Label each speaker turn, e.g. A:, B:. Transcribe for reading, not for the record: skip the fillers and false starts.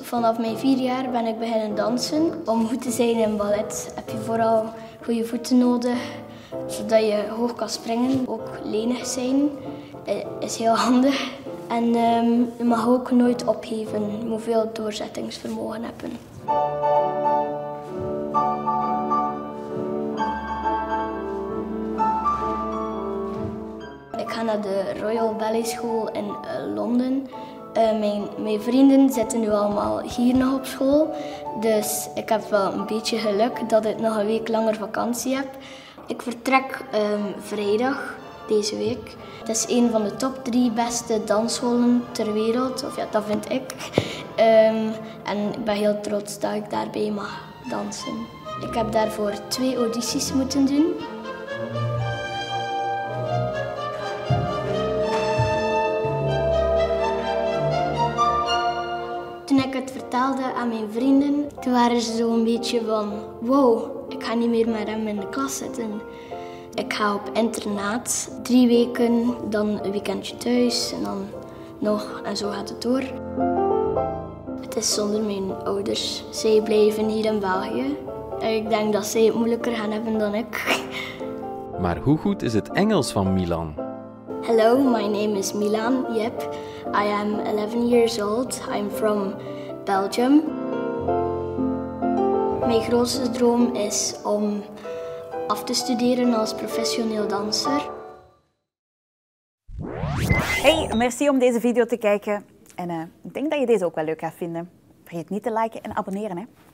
A: Vanaf mijn 4 jaar ben ik beginnen dansen. Om goed te zijn in ballet heb je vooral goede voeten nodig, zodat je hoog kan springen. Ook lenig zijn is heel handig. En je mag ook nooit opgeven. Je moet veel doorzettingsvermogen hebben. Ik ga naar de Royal Ballet School in Londen. Mijn vrienden zitten nu allemaal hier nog op school. Dus ik heb wel een beetje geluk dat ik nog een week langer vakantie heb. Ik vertrek vrijdag deze week. Het is een van de top 3 beste dansscholen ter wereld. Of ja, dat vind ik. En ik ben heel trots dat ik daarbij mag dansen. Ik heb daarvoor 2 audities moeten doen. Toen ik het vertelde aan mijn vrienden, toen waren ze zo een beetje van wow, ik ga niet meer met hem in de klas zitten. Ik ga op internaat, 3 weken, dan een weekendje thuis en dan nog en zo gaat het door. Het is zonder mijn ouders. Zij blijven hier in België. Ik denk dat zij het moeilijker gaan hebben dan ik.
B: Maar hoe goed is het Engels van Milan?
A: Hello, my name is Milan. Yep, I am 11 years old. I'm from Belgium. Mijn grootste droom is om af te studeren als professioneel danser.
C: Hey, merci om deze video te kijken. En ik denk dat je deze ook wel leuk gaat vinden. Vergeet niet te liken en abonneren, hè.